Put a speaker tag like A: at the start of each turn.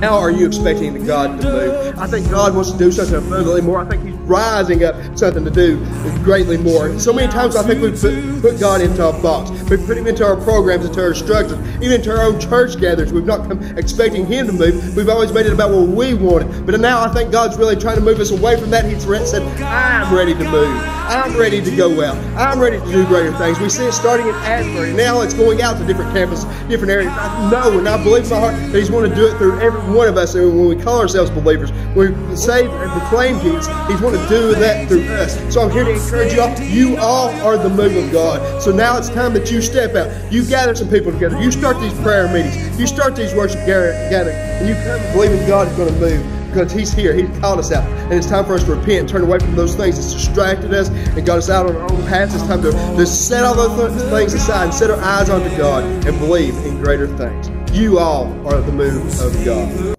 A: How are you expecting God to move? I think God wants to do something abundantly more. I think He's rising up something to do greatly more. So many times I think we put God into a box. We put Him into our programs, into our structures, even into our own church gatherings. We've not come expecting Him to move. We've always made it about what we wanted. But now I think God's really trying to move us away from that. He's said, I'm ready to move. I'm ready to go out. I'm ready to do greater things. We see it starting in Asbury. Now it's going out to different campuses, different areas. I know and I believe in my heart that He's going to do it through every one of us. And when we call ourselves believers, when we say and proclaim Jesus, He's going to do that through us. So I'm here to encourage you all. You all are the move of God. So now it's time that you step out. You gather some people together. You start these prayer meetings. You start these worship gatherings. And you come believing God is going to move. Because He's here. He's called us out. And it's time for us to repent and turn away from those things that's distracted us and got us out on our own paths. It's time to set all those things aside and set our eyes onto God and believe in greater things. You all are the move of God.